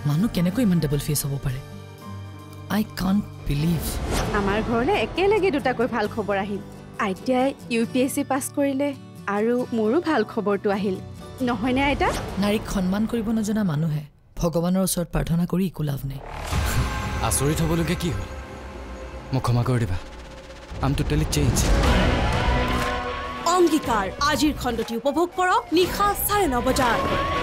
মানুহ কেনেকৈ ইমান ডাবল ফেচ হ'ব পাৰে আই কান্ট বিলিভ আমাৰ ঘৰলৈ একেলগে দুটাকৈ ভাল খবৰ আহিল আইতাই UPSC পাছ কৰিলে আৰু মোৰো ভাল খবৰটো আহিল নহয়নে আইতা নাৰীক সন্মান কৰিব নজনা মানুহে ভগৱানৰ ওচৰত প্ৰাৰ্থনা কৰি একো লাভ নাই আচৰিত হ'বলগীয়া কি হ'ল মোক ক্ষমা কৰি দিবা আই এম টোটেলি চেঞ্জ অংগীকাৰ আজিৰ খণ্ডটি উপভোগ কৰক নিশা 9:30 বজাত